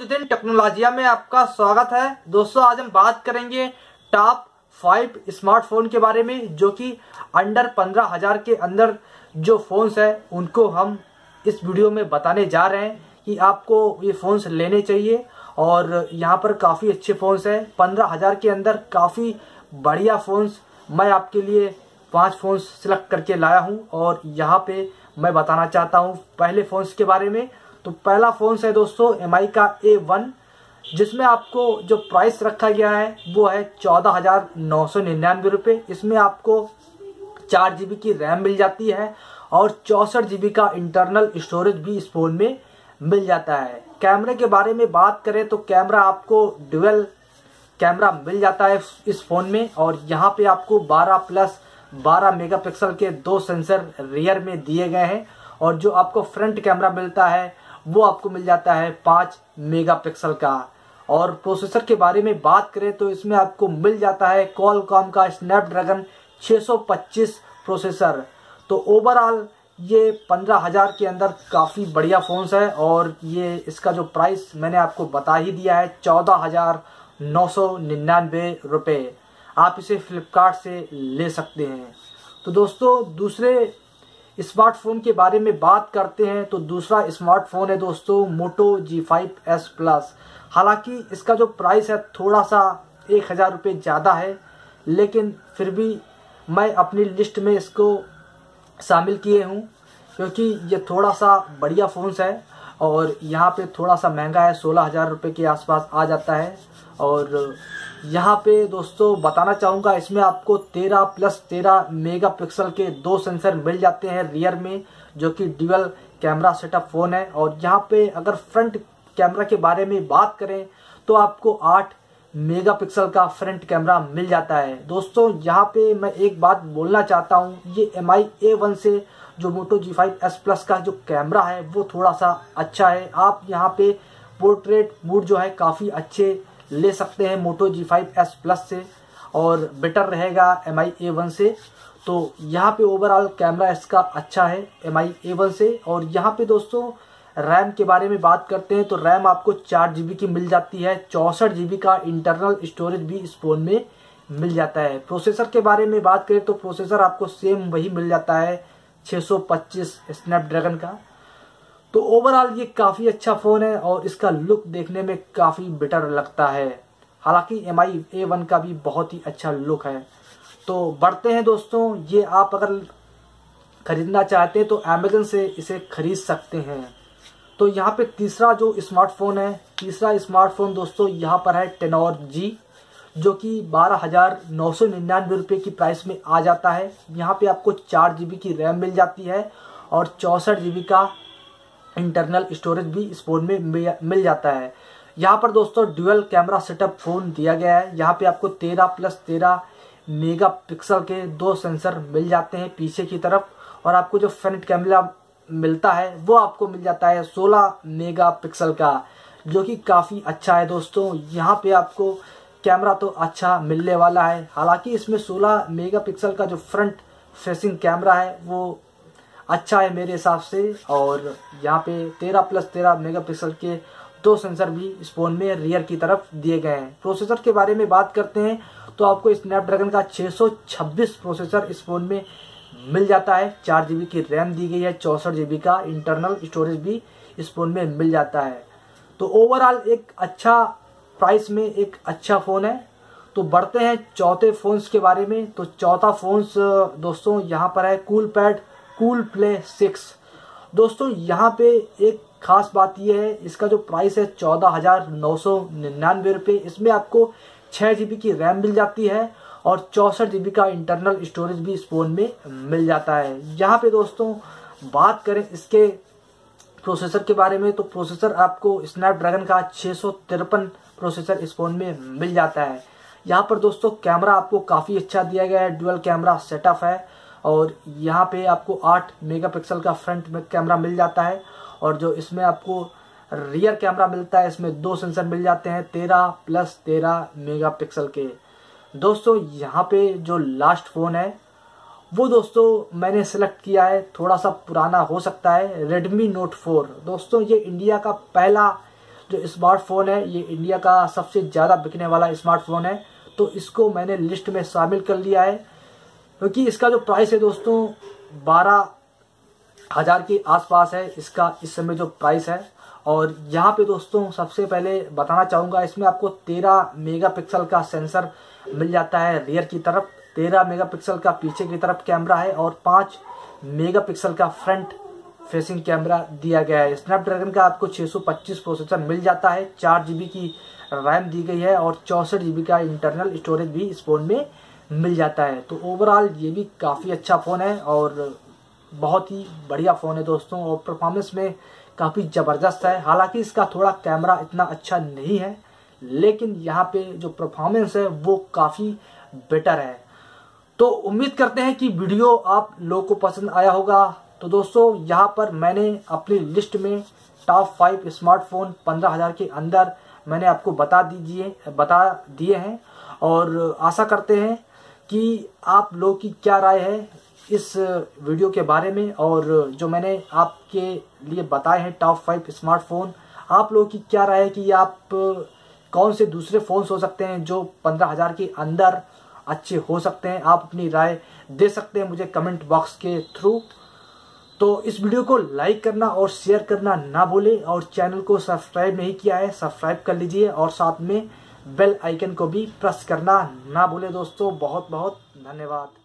जितिन टेक्नोलॉजिया में आपका स्वागत है। दोस्तों आज हम बात करेंगे टॉप 5 स्मार्टफोन के बारे में, जो कि अंडर 15,000 के अंदर जो फोन्स है उनको हम इस वीडियो में बताने जा रहे हैं कि आपको ये फोन्स लेने चाहिए। और यहाँ पर काफ़ी अच्छे फोन्स हैं 15,000 के अंदर, काफ़ी बढ़िया फोन्स मैं आपके लिए 5 फोन्स सिलेक्ट करके लाया हूँ और यहाँ पे मैं बताना चाहता हूँ पहले फोन्स के बारे में। तो पहला फोन है दोस्तों MI का A1, जिसमें आपको जो प्राइस रखा गया है वो है 14,999 रुपये। इसमें आपको 4 GB की रैम मिल जाती है और 64 GB का इंटरनल स्टोरेज भी इस फोन में मिल जाता है। कैमरे के बारे में बात करें तो कैमरा आपको ड्यूअल कैमरा मिल जाता है इस फोन में, और यहाँ पे आपको 12+12 मेगापिक्सल के 2 सेंसर रियर में दिए गए हैं, और जो आपको फ्रंट कैमरा मिलता है वो आपको मिल जाता है 5 मेगापिक्सल का। और प्रोसेसर के बारे में बात करें तो इसमें आपको मिल जाता है क्वालकॉम का स्नैपड्रैगन 625 प्रोसेसर। तो ओवरऑल ये 15,000 के अंदर काफ़ी बढ़िया फोन्स है, और ये इसका जो प्राइस मैंने आपको बता ही दिया है 14,999 रुपये। आप इसे फ्लिपकार्ट से ले सकते हैं। तो दोस्तों दूसरे स्मार्टफोन के बारे में बात करते हैं तो दूसरा स्मार्टफोन है दोस्तों Moto G5s Plus। हालांकि इसका जो प्राइस है थोड़ा सा 1,000 रुपये ज़्यादा है, लेकिन फिर भी मैं अपनी लिस्ट में इसको शामिल किए हूँ क्योंकि ये थोड़ा सा बढ़िया फ़ोन्स है, और यहाँ पे थोड़ा सा महंगा है, 16,000 रुपये के आसपास आ जाता है। और यहाँ पे दोस्तों बताना चाहूँगा इसमें आपको 13+13 मेगापिक्सल के 2 सेंसर मिल जाते हैं रियर में, जो कि ड्यूअल कैमरा सेटअप फ़ोन है। और यहाँ पे अगर फ्रंट कैमरा के बारे में बात करें तो आपको 8 मेगापिक्सल का फ्रंट कैमरा मिल जाता है। दोस्तों यहाँ पे मैं एक बात बोलना चाहता हूँ, ये MI A1 से जो Moto G5s Plus का जो कैमरा है वो थोड़ा सा अच्छा है। आप यहाँ पे पोर्ट्रेट मोड जो है काफ़ी अच्छे ले सकते हैं Moto G5s Plus से, और बेटर रहेगा MI A1 से। तो यहाँ पे ओवरऑल कैमरा इसका अच्छा है MI A1 से। और यहाँ पे दोस्तों रैम के बारे में बात करते हैं तो रैम आपको 4 GB की मिल जाती है, 64 GB का इंटरनल स्टोरेज भी इस फोन में मिल जाता है। प्रोसेसर के बारे में बात करें तो प्रोसेसर आपको सेम वही मिल जाता है 625 स्नैपड्रैगन का। तो ओवरऑल ये काफ़ी अच्छा फ़ोन है और इसका लुक देखने में काफ़ी बेटर लगता है। हालांकि MI A1 का भी बहुत ही अच्छा लुक है। तो बढ़ते हैं दोस्तों, ये आप अगर ख़रीदना चाहते हैं तो अमेज़न से इसे ख़रीद सकते हैं। तो यहाँ पे तीसरा जो स्मार्टफोन है, तीसरा स्मार्टफोन दोस्तों यहाँ पर है Tenor G, जो कि 12,999 रुपये की प्राइस में आ जाता है। यहाँ पे आपको 4 GB की रैम मिल जाती है और 64 GB का इंटरनल स्टोरेज भी इस फोन में मिल जाता है। यहाँ पर दोस्तों ड्यूअल कैमरा सेटअप फ़ोन दिया गया है। यहाँ पे आपको 13+13 मेगापिक्सल के 2 सेंसर मिल जाते हैं पीछे की तरफ, और आपको जो फ्रंट कैमरा मिलता है वो आपको मिल जाता है 16 मेगापिक्सल का, जो कि काफ़ी अच्छा है दोस्तों। यहाँ पे आपको कैमरा तो अच्छा मिलने वाला है। हालांकि इसमें 16 मेगापिक्सल का जो फ्रंट फेसिंग कैमरा है वो अच्छा है मेरे हिसाब से, और यहाँ पे 13+13 मेगापिक्सल के 2 सेंसर भी इस फोन में रियर की तरफ दिए गए हैं। प्रोसेसर के बारे में बात करते हैं तो आपको स्नैपड्रैगन का 626 प्रोसेसर इस फोन में मिल जाता है, 4 GB की रैम दी गई है, 64 GB का इंटरनल स्टोरेज भी इस फोन में मिल जाता है। तो ओवरऑल एक अच्छा प्राइस में एक अच्छा फ़ोन है। तो बढ़ते हैं चौथे फोन्स के बारे में। तो चौथा फोन्स दोस्तों यहाँ पर है कूलपैड कूल प्ले 6। दोस्तों यहाँ पे एक खास बात यह है, इसका जो प्राइस है 14,999 रुपये। इसमें आपको 6 GB की रैम मिल जाती है और 64 GB का इंटरनल स्टोरेज भी इस फोन में मिल जाता है। यहाँ पे दोस्तों बात करें इसके प्रोसेसर के बारे में तो प्रोसेसर आपको स्नैपड्रैगन का 653 प्रोसेसर इस फोन में मिल जाता है। यहाँ पर दोस्तों कैमरा आपको काफ़ी अच्छा दिया गया है, डुअल कैमरा सेटअप है, और यहाँ पे आपको 8 मेगापिक्सल का फ्रंट में कैमरा मिल जाता है, और जो इसमें आपको रियर कैमरा मिलता है इसमें 2 सेंसर मिल जाते हैं 13+13 मेगापिक्सल के। दोस्तों यहाँ पे जो लास्ट फ़ोन है वो दोस्तों मैंने सेलेक्ट किया है, थोड़ा सा पुराना हो सकता है, Redmi Note 4। दोस्तों ये इंडिया का पहला जो स्मार्टफोन है ये इंडिया का सबसे ज़्यादा बिकने वाला स्मार्टफोन है। तो इसको मैंने लिस्ट में शामिल कर लिया है क्योंकि इसका जो प्राइस है दोस्तों 12,000 के आसपास है इसका इस समय जो प्राइस है। और यहाँ पे दोस्तों सबसे पहले बताना चाहूँगा, इसमें आपको 13 मेगापिक्सल का सेंसर मिल जाता है रियर की तरफ, 13 मेगापिक्सल का पीछे की तरफ कैमरा है और 5 मेगापिक्सल का फ्रंट फेसिंग कैमरा दिया गया है। स्नैपड्रैगन का आपको 625 प्रोसेसर मिल जाता है, 4 GB की रैम दी गई है और 64 GB का इंटरनल स्टोरेज भी इस फोन में मिल जाता है। तो ओवरऑल ये भी काफ़ी अच्छा फ़ोन है और बहुत ही बढ़िया फ़ोन है दोस्तों, और परफॉर्मेंस में काफ़ी ज़बरदस्त है। हालांकि इसका थोड़ा कैमरा इतना अच्छा नहीं है, लेकिन यहाँ पे जो परफॉर्मेंस है वो काफ़ी बेटर है। तो उम्मीद करते हैं कि वीडियो आप लोगों को पसंद आया होगा। तो दोस्तों यहाँ पर मैंने अपनी लिस्ट में टॉप 5 स्मार्टफोन 15,000 के अंदर मैंने आपको बता दिए हैं और आशा करते हैं कि आप लोगों की क्या राय है इस वीडियो के बारे में, और जो मैंने आपके लिए बताए हैं टॉप 5 स्मार्टफोन, आप लोगों की क्या राय है कि आप कौन से दूसरे फ़ोन्स हो सकते हैं जो 15,000 के अंदर अच्छे हो सकते हैं। आप अपनी राय दे सकते हैं मुझे कमेंट बॉक्स के थ्रू। तो इस वीडियो को लाइक करना और शेयर करना ना भूलें, और चैनल को सब्सक्राइब नहीं किया है सब्सक्राइब कर लीजिए और साथ में बेल आइकन को भी प्रेस करना ना भूलें। दोस्तों बहुत बहुत धन्यवाद।